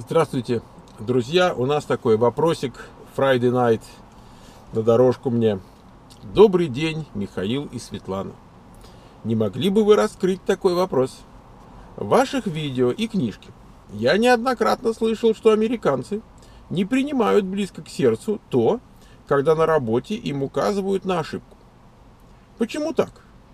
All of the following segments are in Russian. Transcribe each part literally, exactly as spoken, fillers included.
Здравствуйте, друзья! У нас такой вопросик Friday night на дорожку мне. Добрый день, Михаил и Светлана. Не могли бы вы раскрыть такой вопрос? В ваших видео и книжке я неоднократно слышал, что американцы не принимают близко к сердцу то, когда на работе им указывают на ошибку. Почему так?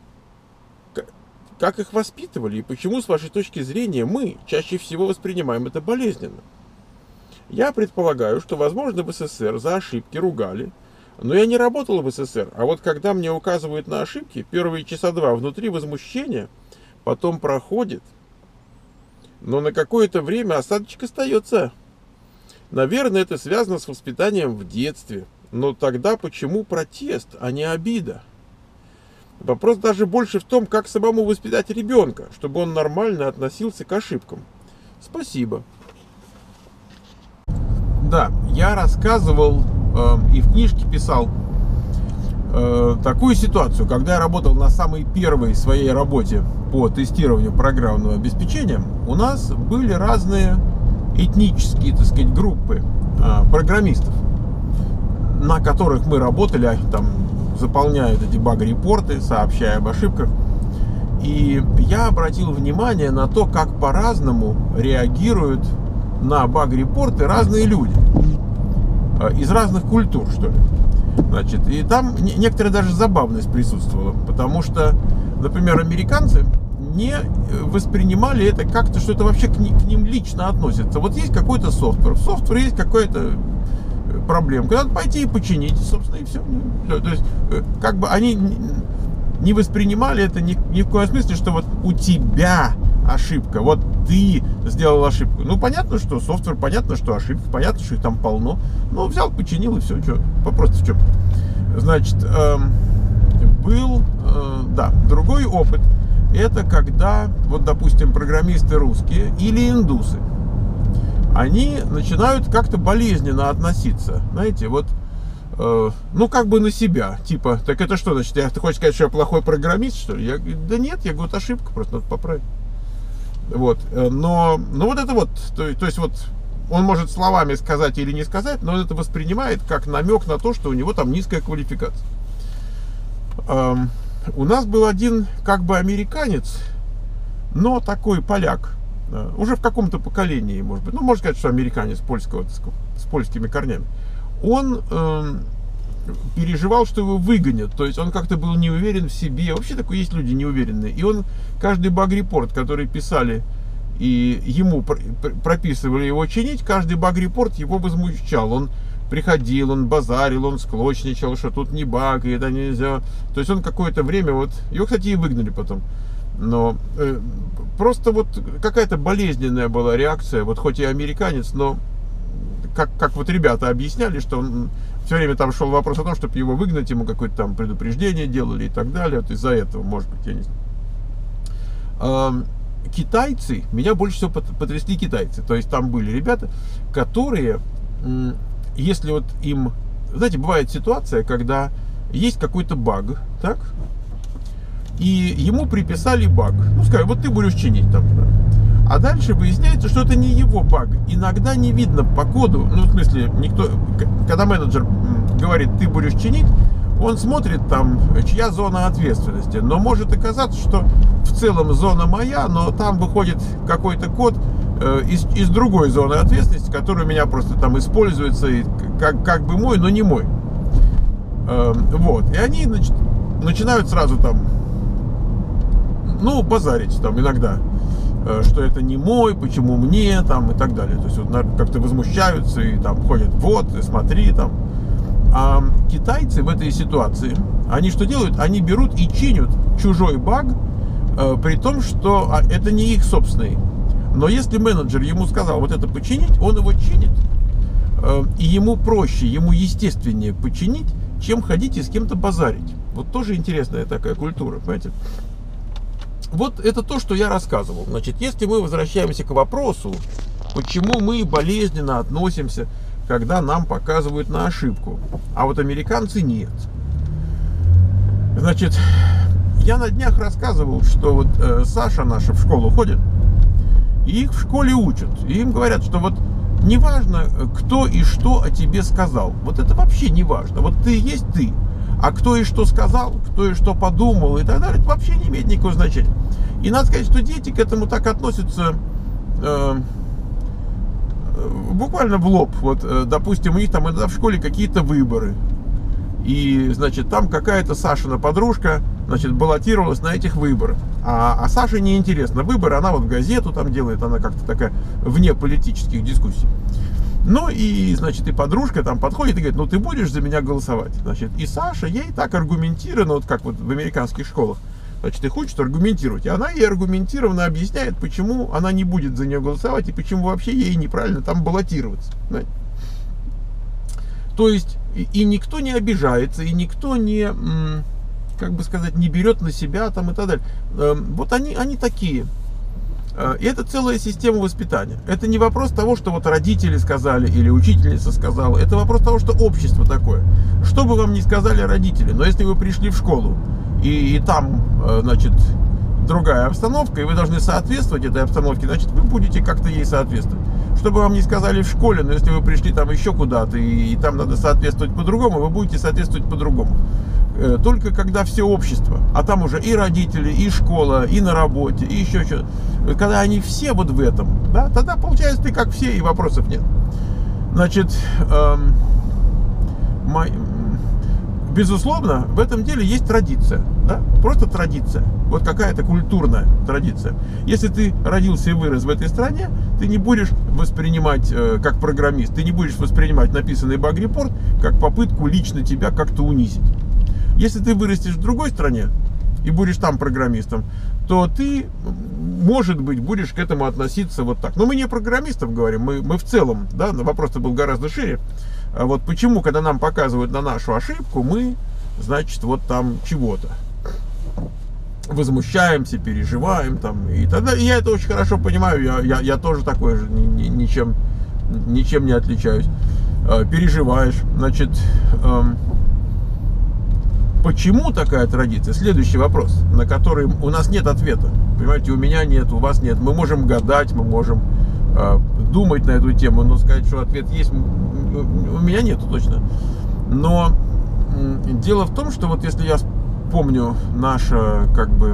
Как их воспитывали и почему, с вашей точки зрения, мы чаще всего воспринимаем это болезненно? Я предполагаю, что, возможно, в СССР за ошибки ругали, но я не работал в СССР, а вот когда мне указывают на ошибки, первые часа два внутри возмущения, потом проходит, но на какое-то время осадочек остается. Наверное, это связано с воспитанием в детстве, но тогда почему протест, а не обида? Вопрос даже больше в том, как самому воспитать ребенка, чтобы он нормально относился к ошибкам. Спасибо. Да, я рассказывал э, и в книжке писал э, такую ситуацию, когда я работал на самой первой своей работе по тестированию программного обеспечения. У нас были разные этнические, так сказать, группы э, программистов, на которых мы работали, там, заполняют эти баг-репорты, сообщая об ошибках. И я обратил внимание на то, как по-разному реагируют на баг-репорты разные люди. Из разных культур, что ли. Значит, и там некоторая даже забавность присутствовала. Потому что, например, американцы не воспринимали это как-то, что это вообще к ним лично относится. Вот есть какой-то софтвер. В софтвере есть какой-то проблем. Надо пойти и починить, собственно, и все. То есть, как бы они не воспринимали это ни, ни в коем смысле, что вот у тебя ошибка, вот ты сделал ошибку. Ну, понятно, что софтвер, понятно, что ошибки, понятно, что их там полно. Ну, взял, починил и все. Что? Вопрос в чем? Значит, э, был, э, да, другой опыт. Это когда, вот, допустим, программисты русские или индусы, они начинают как-то болезненно относиться, знаете, вот, э, ну, как бы на себя, типа, так это что, значит, я, ты хочешь сказать, что я плохой программист, что ли? Я говорю, да нет, я говорю, ошибка, просто надо поправить. Вот, но, ну, вот это вот, то, то есть, вот, он может словами сказать или не сказать, но он это воспринимает как намек на то, что у него там низкая квалификация. Э, у нас был один, как бы, американец, но такой поляк, уже в каком-то поколении, может быть, ну, можно сказать, что американец польского, с польскими корнями, он э, переживал, что его выгонят, то есть он как-то был не уверен в себе, вообще такой есть люди неуверенные, и он каждый баг-репорт, который писали и ему прописывали его чинить, каждый баг-репорт его возмущал, он приходил, он базарил, он склочничал, что тут не баг, и это нельзя, то есть он какое-то время, вот, его, кстати, и выгнали потом. Но э, просто вот какая-то болезненная была реакция, вот хоть и американец, но как, как вот ребята объясняли, что он все время там шел вопрос о том, чтобы его выгнать, ему какое-то там предупреждение делали и так далее, вот из-за этого, может быть, я не знаю. А, китайцы, меня больше всего потрясли китайцы, то есть там были ребята, которые, если вот им, знаете, бывает ситуация, когда есть какой-то баг, так? И ему приписали баг. Ну, скажем, вот ты будешь чинить там. Да. А дальше выясняется, что это не его баг. Иногда не видно по коду. Ну, в смысле, никто, когда менеджер говорит, ты будешь чинить, он смотрит там, чья зона ответственности. Но может оказаться, что в целом зона моя, но там выходит какой-то код э, из, из другой зоны ответственности, который у меня просто там используется и как, как бы мой, но не мой. Э, вот. И они, значит, начинают сразу там, ну, базарить там иногда, что это не мой, почему мне, там, и так далее. То есть вот как-то возмущаются и там ходят, вот, и смотри, там. А китайцы в этой ситуации, они что делают? Они берут и чинят чужой баг, э, при том, что это не их собственный. Но если менеджер ему сказал вот это починить, он его чинит, э, и ему проще, ему естественнее починить, чем ходить и с кем-то базарить. Вот тоже интересная такая культура, понимаете? Вот это то, что я рассказывал. Значит, если мы возвращаемся к вопросу, почему мы болезненно относимся, когда нам показывают на ошибку, а вот американцы нет. Значит, я на днях рассказывал, что вот э, Саша наша в школу ходит, и их в школе учат. И им говорят, что вот неважно, кто и что о тебе сказал. Вот это вообще не важно. Вот ты есть ты. А кто и что сказал, кто и что подумал и так далее, это вообще не имеет никакого значения. И надо сказать, что дети к этому так относятся э, буквально в лоб. Вот, э, допустим, у них там иногда в школе какие-то выборы. И, значит, там какая-то Сашина подружка, значит, баллотировалась на этих выборах. А, а Саше неинтересно выборы, она вот газету там делает, она как-то такая вне политических дискуссий. Ну и, значит, и подружка там подходит и говорит, ну ты будешь за меня голосовать. Значит, и Саша ей так аргументированно, вот как вот в американских школах, значит, и хочет аргументировать. И она ей аргументированно объясняет, почему она не будет за нее голосовать и почему вообще ей неправильно там баллотироваться. Знаете? То есть, и, и никто не обижается, и никто не, как бы сказать, не берет на себя там и так далее. Вот они, они такие. И это целая система воспитания. Это не вопрос того, что вот родители сказали или учительница сказала. Это вопрос того, что общество такое. Что бы вам ни сказали родители, но если вы пришли в школу, и, и там, значит, другая обстановка, и вы должны соответствовать этой обстановке, значит, вы будете как-то ей соответствовать. Что бы вам ни сказали в школе, но если вы пришли там еще куда-то, и, и там надо соответствовать по-другому, вы будете соответствовать по-другому. Только когда все общество, а там уже и родители, и школа, и на работе, и еще что-то, когда они все вот в этом, да, тогда получается ты как все, и вопросов нет. Значит, эм, мой, безусловно, в этом деле есть традиция, да, просто традиция, вот какая-то культурная традиция. Если ты родился и вырос в этой стране, ты не будешь воспринимать, э, как программист, ты не будешь воспринимать написанный баг-репорт как попытку лично тебя как-то унизить. Если ты вырастешь в другой стране и будешь там программистом, то ты, может быть, будешь к этому относиться вот так. Но мы не о программистов говорим, мы, мы в целом, да, вопрос-то был гораздо шире. А вот почему, когда нам показывают на нашу ошибку, мы, значит, вот там чего-то возмущаемся, переживаем там. И тогда и я это очень хорошо понимаю, я, я, я тоже такой же, ни, ни, ничем, ничем не отличаюсь. Переживаешь, значит... Почему такая традиция? Следующий вопрос, на который у нас нет ответа. Понимаете, у меня нет, у вас нет. Мы можем гадать, мы можем э, думать на эту тему, но сказать, что ответ есть, у меня нету точно. Но э, дело в том, что вот если я помню наше, как бы,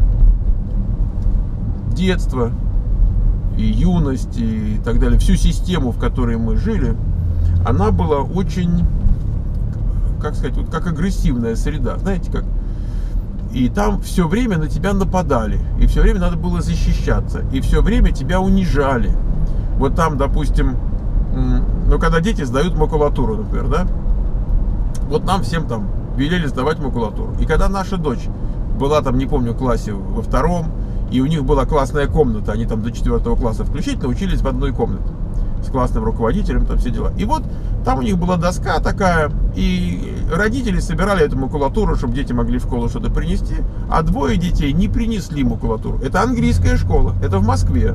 детство и юность и так далее, всю систему, в которой мы жили, она была очень... как сказать, вот как агрессивная среда, знаете как? И там все время на тебя нападали, и все время надо было защищаться, и все время тебя унижали. Вот там, допустим, ну, когда дети сдают макулатуру, например, да? Вот нам всем там велели сдавать макулатуру. И когда наша дочь была там, не помню, в классе во втором, и у них была классная комната, они там до четвертого класса включительно учились в одной комнате с классным руководителем, там все дела. И вот там у них была доска такая, и родители собирали эту макулатуру, чтобы дети могли в школу что-то принести, а двое детей не принесли макулатуру. Это английская школа, это в Москве.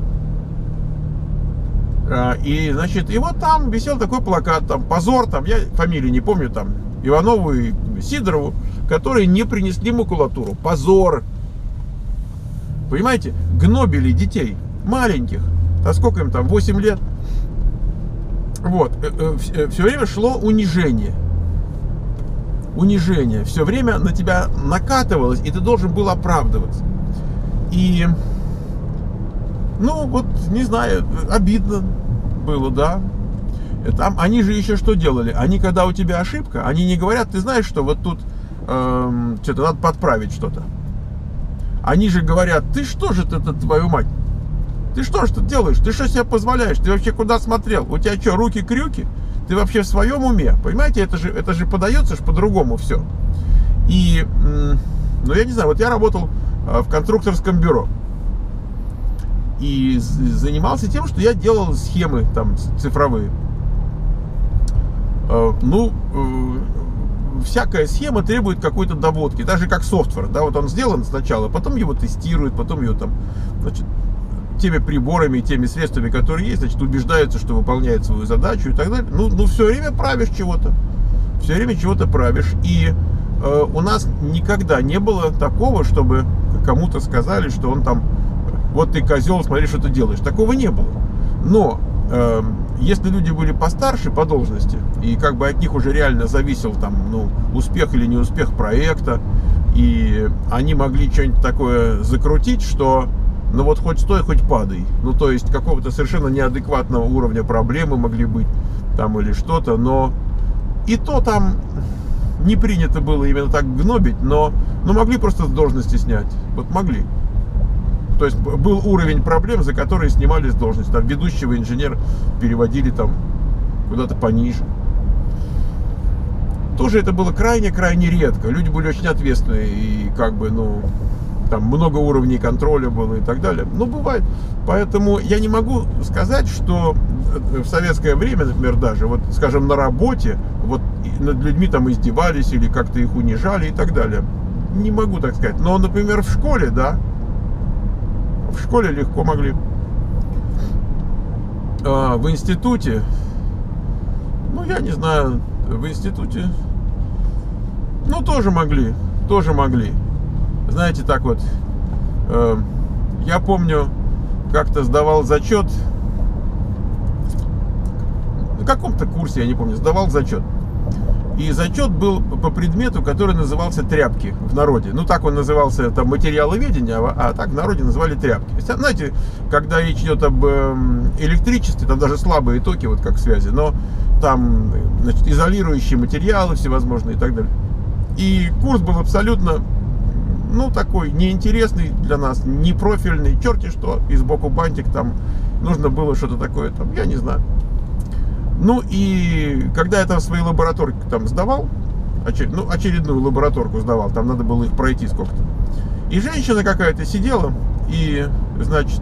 И, значит, и вот там висел такой плакат, там, позор, там, я фамилии не помню, там, Иванову и Сидорову, которые не принесли макулатуру. Позор! Понимаете, гнобили детей, маленьких, а сколько им там, восемь лет? Вот, все время шло унижение. Унижение. Все время на тебя накатывалось, и ты должен был оправдываться. И, ну, вот, не знаю, обидно было, да. Там, они же еще что делали? Они, когда у тебя ошибка, они не говорят, ты знаешь, что вот тут эм, что-то надо подправить что-то. Они же говорят, ты что же это, твою мать? Ты что ж ты делаешь? Ты что себе позволяешь? Ты вообще куда смотрел? У тебя что, руки-крюки? Ты вообще в своем уме? Понимаете, это же, это же подается ж по-другому все. И, ну я не знаю, вот я работал в конструкторском бюро. И занимался тем, что я делал схемы там цифровые. Ну, всякая схема требует какой-то доводки. Даже как софтвер, да, вот он сделан сначала, потом его тестируют, потом его там, значит, теми приборами, теми средствами, которые есть, значит, убеждаются, что выполняет свою задачу и так далее. Ну, ну все время правишь чего-то. Все время чего-то правишь. И э, у нас никогда не было такого, чтобы кому-то сказали, что он там, вот ты козел, смотри, что ты делаешь. Такого не было. Но э, если люди были постарше по должности, и как бы от них уже реально зависел там, ну, успех или не успех проекта, и они могли что-нибудь такое закрутить, что, ну вот хоть стой, хоть падай. Ну, то есть какого-то совершенно неадекватного уровня проблемы могли быть там или что-то, но и то там не принято было именно так гнобить, но, но могли просто с должности снять. Вот могли. То есть был уровень проблем, за которые снимали с должности. Там ведущего инженера переводили там куда-то пониже. Тоже это было крайне-крайне редко. Люди были очень ответственные и как бы, ну, там много уровней контроля было и так далее. Ну, бывает. Поэтому я не могу сказать, что в советское время, например, даже, вот, скажем, на работе, вот над людьми там издевались или как-то их унижали и так далее. Не могу так сказать. Но, например, в школе, да, в школе легко могли. А в институте, ну, я не знаю, в институте, ну, тоже могли, тоже могли. Знаете, так вот, э, я помню, как-то сдавал зачет, на каком-то курсе, я не помню, сдавал зачет. И зачет был по предмету, который назывался тряпки в народе. Ну, так он назывался, там, материаловедение, а, а так в народе называли тряпки. Знаете, когда речь идет об э, электричестве, там даже слабые токи, вот как связи, но там, значит, изолирующие материалы всевозможные и так далее. И курс был абсолютно, ну, такой неинтересный для нас, не профильный, черти что, и сбоку бантик, там нужно было что-то такое, там, я не знаю. Ну, и когда я там свои лабораторки там сдавал, очер... ну, очередную лабораторку сдавал, там надо было их пройти сколько-то. И женщина какая-то сидела, и, значит,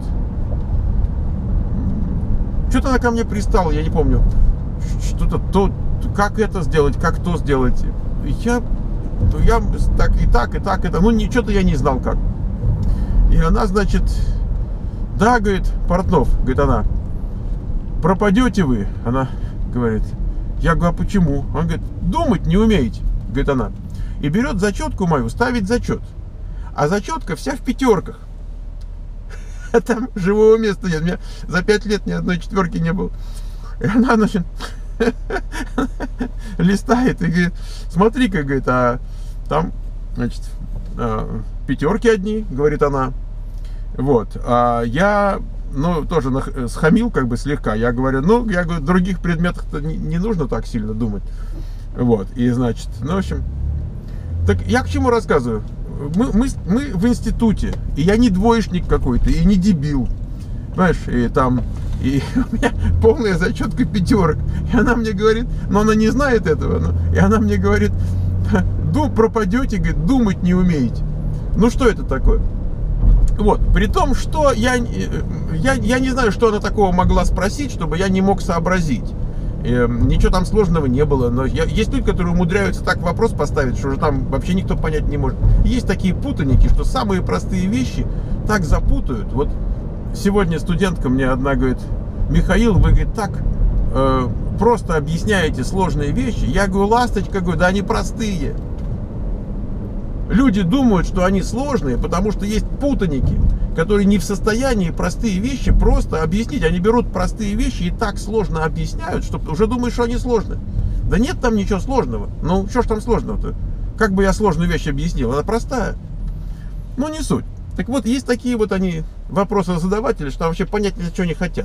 что-то она ко мне пристала, я не помню, что-то, то, как это сделать, как то сделать. Я, я так и так, и так, это, ну, ничего-то я не знал как. И она, значит, да, говорит, Портнов, говорит она, пропадете вы, она говорит. Я говорю, а почему? Он говорит, думать не умеете, говорит она. И берет зачетку мою, ставит зачет. А зачетка вся в пятерках. А там живого места нет. У меня за пять лет ни одной четверки не было. И она, значит, листает и говорит, смотри-ка, говорит, а там, значит, пятерки одни, говорит она. Вот. А я, ну, тоже схамил как бы слегка. Я говорю, ну, я говорю, других предметах-то не, не нужно так сильно думать. Вот. И, значит, ну, в общем, так я к чему рассказываю? Мы, мы, мы в институте, и я не двоечник какой-то, и не дебил. Понимаешь, и там, и у меня полная зачетка пятерок. И она мне говорит, но она не знает этого, но, и она мне говорит, дум, пропадете, говорит, думать не умеете. Ну, что это такое? Вот, при том, что я, я, я не знаю, что она такого могла спросить, чтобы я не мог сообразить. И, ничего там сложного не было, но я, есть люди, которые умудряются так вопрос поставить, что уже там вообще никто понять не может. Есть такие путаники, что самые простые вещи так запутают. Вот сегодня студентка мне одна говорит, Михаил, вы, говорит, так э, просто объясняете сложные вещи. Я говорю, ласточка, говорю, да они простые. Люди думают, что они сложные, потому что есть путаники, которые не в состоянии простые вещи просто объяснить. Они берут простые вещи и так сложно объясняют, что уже думаешь, что они сложные. Да нет там ничего сложного. Ну, что ж там сложного-то? Как бы я сложную вещь объяснил? Она простая. Ну, не суть. Так вот, есть такие вот они вопросы задаватели, что вообще понять, что они хотят.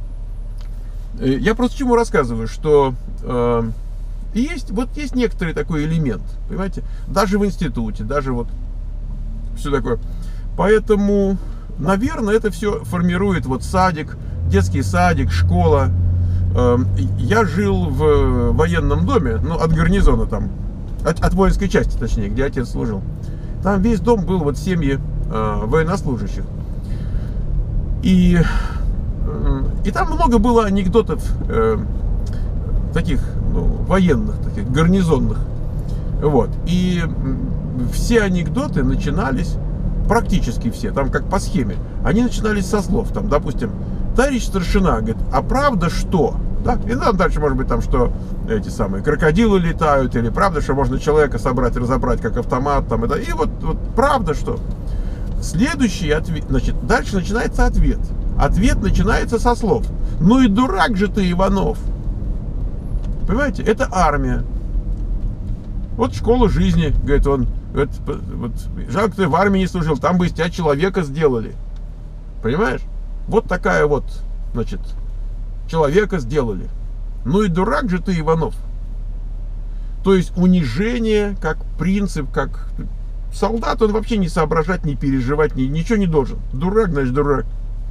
Я просто чему рассказываю, что... Э, Есть, вот есть некоторый такой элемент, понимаете, даже в институте, даже вот все такое. Поэтому, наверное, это все формирует вот садик, детский садик, школа. Я жил в военном доме, ну, от гарнизона там, от, от воинской части, точнее, где отец служил. Там весь дом был вот семьи э, военнослужащих. И, э, и там много было анекдотов э, таких, ну, военных, таких, гарнизонных. Вот. И все анекдоты начинались, практически все, там как по схеме, они начинались со слов, там, допустим, товарищ старшина, говорит, а правда что? Да? И там дальше, может быть, там, что эти самые крокодилы летают, или правда, что можно человека собрать, разобрать, как автомат, там, и, и вот, вот правда что? Следующий ответ, значит, дальше начинается ответ. Ответ начинается со слов. Ну и дурак же ты, Иванов. Понимаете, это армия. Вот школа жизни, говорит он. Вот, вот, жалко, ты в армии не служил, там бы из тебя человека сделали. Понимаешь? Вот такая вот, значит, человека сделали. Ну и дурак же ты, Иванов. То есть унижение как принцип, как солдат, он вообще не соображать, не переживать, ни, ничего не должен. Дурак, значит, дурак.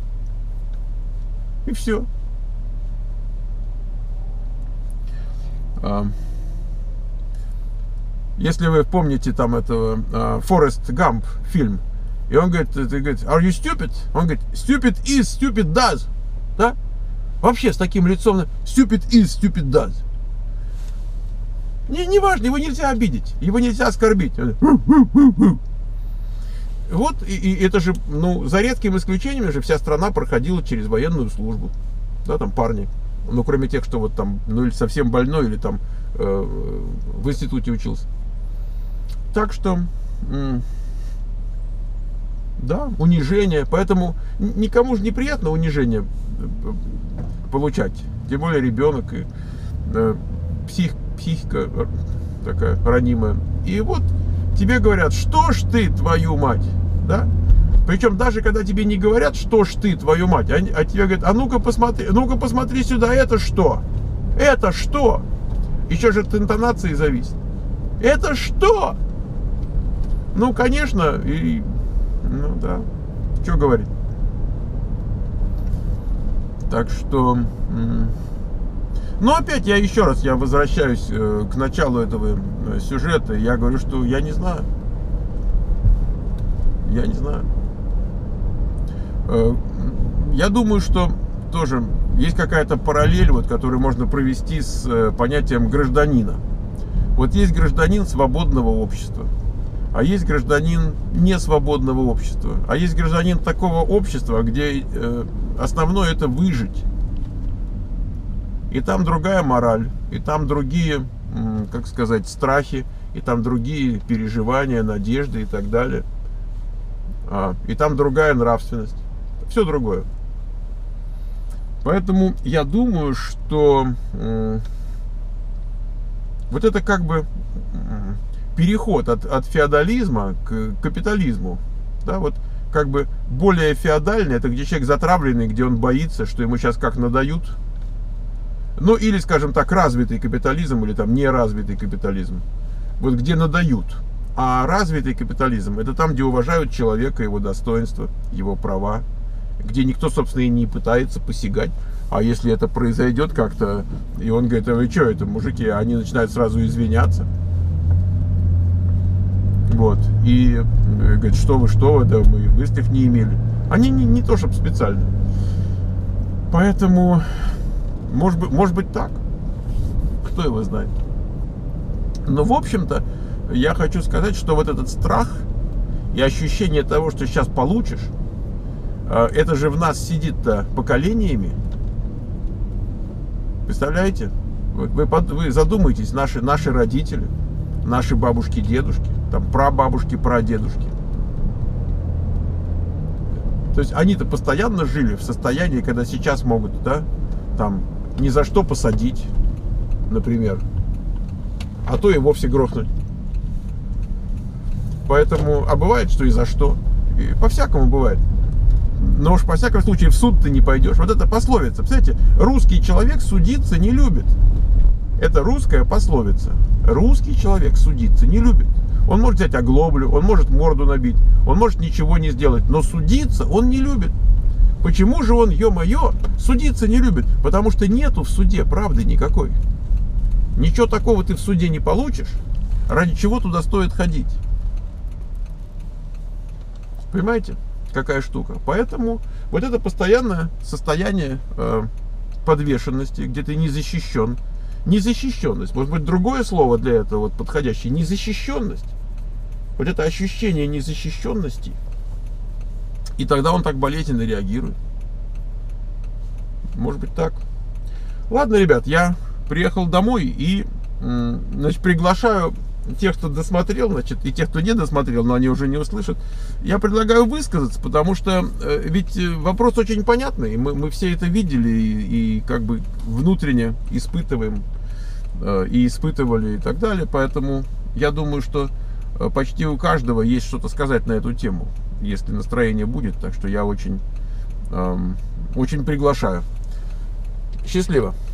И все. Если вы помните там этого Форест Гамп фильм, и он говорит, ты говорит, are you stupid? Он говорит, stupid is, stupid does. Да? Вообще с таким лицом, stupid is, stupid does. Не, не важно, его нельзя обидеть, его нельзя оскорбить. Вот, и, и это же, ну, за редким исключением же вся страна проходила через военную службу. Да, там парни. Ну, кроме тех, что вот там, ну, или совсем больной, или там э, в институте учился. Так что, да, унижение. Поэтому никому же неприятно унижение получать. Тем более ребенок и э, псих, психика такая ранимая. И вот тебе говорят, что ж ты, твою мать, да? Причем даже когда тебе не говорят, что ж ты, твою мать, а, а тебе говорят, а ну-ка посмотри, ну-ка посмотри сюда, это что? Это что? Еще же от интонации зависит. Это что? Ну, конечно, и, ну да, что говорить. Так что, ну опять я еще раз, я возвращаюсь э, к началу этого э, сюжета, я говорю, что я не знаю. Я не знаю. Э, я думаю, что тоже есть какая-то параллель, вот, которую можно провести с э, понятием гражданина. Вот есть гражданин свободного общества, а есть гражданин несвободного общества, а есть гражданин такого общества, где э, основное это выжить. И там другая мораль, и там другие, как сказать, страхи, и там другие переживания, надежды и так далее. А, и там другая нравственность. Все другое. Поэтому я думаю, что э, вот это как бы переход от, от феодализма к капитализму. Да, вот как бы более феодальный, это где человек затравленный, где он боится, что ему сейчас как надают. Ну, или, скажем так, развитый капитализм, или там неразвитый капитализм. Вот где надают. А развитый капитализм, это там, где уважают человека, его достоинство, его права. Где никто, собственно, и не пытается посягать. А если это произойдет как-то, и он говорит, а вы что, это мужики, они начинают сразу извиняться. Вот. И говорит, что вы, что вы, да мы мыслей не имели. Они не, не то, чтобы специально. Поэтому... Может быть, может быть так. Кто его знает. Но в общем-то, я хочу сказать, что вот этот страх и ощущение того, что сейчас получишь, это же в нас сидит-то поколениями. Представляете? Вы, вы, вы задумайтесь, наши, наши родители, наши бабушки, дедушки, там прабабушки, прадедушки. То есть они-то постоянно жили в состоянии, когда сейчас могут, да, там, ни за что посадить, например, а то и вовсе грохнуть. Поэтому, а бывает, что и за что. И по-всякому бывает. Но уж по всяком случае в суд ты не пойдешь. Вот это пословица. Представляете, русский человек судиться не любит. Это русская пословица. Русский человек судиться не любит. Он может взять оглоблю, он может морду набить, он может ничего не сделать, но судиться он не любит. Почему же он, ё-моё, судиться не любит? Потому что нету в суде правды никакой. Ничего такого ты в суде не получишь, ради чего туда стоит ходить. Понимаете, какая штука? Поэтому вот это постоянное состояние э, подвешенности, где ты не защищен. Незащищенность, может быть, другое слово для этого вот подходящее. Незащищенность. Вот это ощущение незащищенности. И тогда он так болезненно реагирует. Может быть так. Ладно, ребят, я приехал домой и, значит, приглашаю тех, кто досмотрел, значит, и тех, кто не досмотрел, но они уже не услышат, я предлагаю высказаться, потому что э, ведь вопрос очень понятный, мы, мы все это видели и, и как бы внутренне испытываем, э, и испытывали и так далее, поэтому я думаю, что э, почти у каждого есть что-то сказать на эту тему, если настроение будет, так что я очень, э, очень приглашаю. Счастливо!